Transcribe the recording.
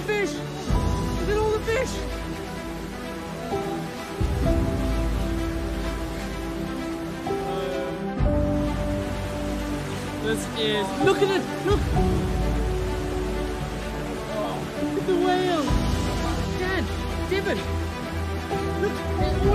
fish! Look at all the fish! This is... Look at it! Look! Oh, look at the whale! Dad! Devon! Look! They're all